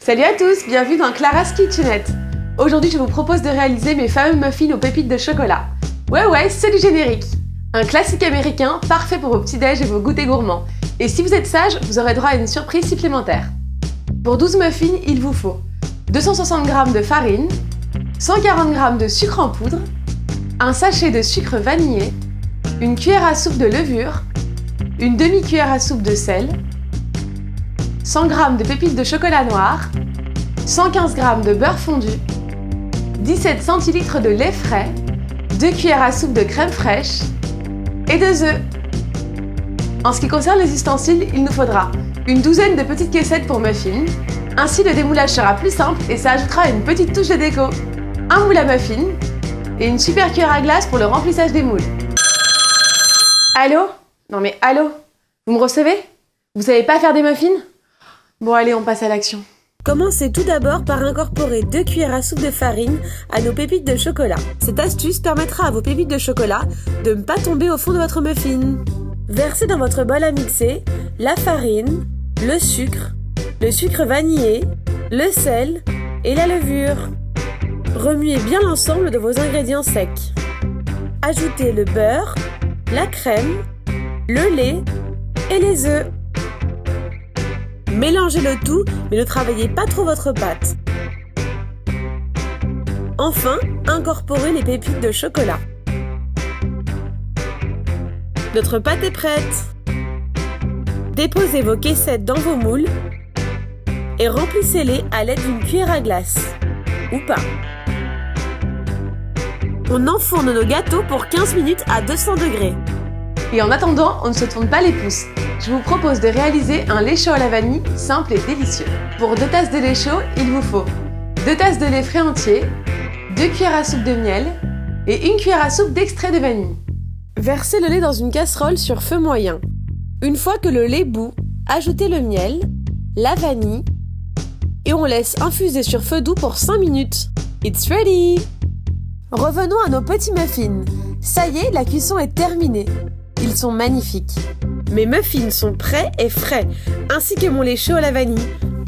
Salut à tous, bienvenue dans Clara's Kitchenette. Aujourd'hui, je vous propose de réaliser mes fameux muffins aux pépites de chocolat. Ouais, c'est du générique. Un classique américain, parfait pour vos petits-déj et vos goûters gourmands. Et si vous êtes sage, vous aurez droit à une surprise supplémentaire. Pour 12 muffins, il vous faut 260 g de farine, 140 g de sucre en poudre, un sachet de sucre vanillé, une cuillère à soupe de levure, une demi-cuillère à soupe de sel, 100 g de pépites de chocolat noir, 115 g de beurre fondu, 17 centilitres de lait frais, 2 cuillères à soupe de crème fraîche et 2 œufs. En ce qui concerne les ustensiles, il nous faudra une douzaine de petites caissettes pour muffins. Ainsi, le démoulage sera plus simple et ça ajoutera une petite touche de déco. Un moule à muffins et une super cuillère à glace pour le remplissage des moules. Allô? Non mais allô? Vous me recevez? Vous savez pas faire des muffins? Bon allez, on passe à l'action. Commencez tout d'abord par incorporer 2 cuillères à soupe de farine à nos pépites de chocolat. Cette astuce permettra à vos pépites de chocolat de ne pas tomber au fond de votre muffin. Versez dans votre bol à mixer la farine, le sucre vanillé, le sel et la levure. Remuez bien l'ensemble de vos ingrédients secs. Ajoutez le beurre, la crème, le lait et les œufs. Mélangez le tout, mais ne travaillez pas trop votre pâte. Enfin, incorporez les pépites de chocolat. Notre pâte est prête. Déposez vos caissettes dans vos moules et remplissez-les à l'aide d'une cuillère à glace. Ou pas. On enfourne nos gâteaux pour 15 minutes à 200 degrés. Et en attendant, on ne se tourne pas les pouces. Je vous propose de réaliser un lait chaud à la vanille simple et délicieux. Pour 2 tasses de lait chaud, il vous faut 2 tasses de lait frais entier, 2 cuillères à soupe de miel et 1 cuillère à soupe d'extrait de vanille. Versez le lait dans une casserole sur feu moyen. Une fois que le lait bout, ajoutez le miel, la vanille et on laisse infuser sur feu doux pour 5 minutes. It's ready! Revenons à nos petits muffins. Ça y est, la cuisson est terminée. Ils sont magnifiques. Mes muffins sont prêts et frais, ainsi que mon lait chaud à la vanille.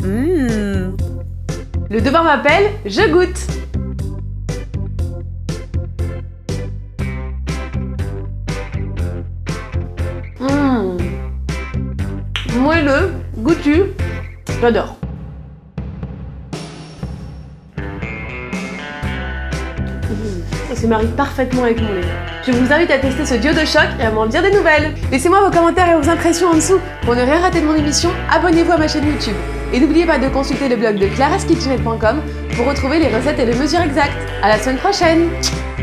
Le devoir m'appelle, je goûte. Moelleux, goûtu, j'adore. Ça se marie parfaitement avec mon lait. Je vous invite à tester ce duo de choc et à m'en dire des nouvelles. Laissez-moi vos commentaires et vos impressions en dessous. Pour ne rien rater de mon émission, abonnez-vous à ma chaîne YouTube. Et n'oubliez pas de consulter le blog de claraskitchenette.com pour retrouver les recettes et les mesures exactes. À la semaine prochaine!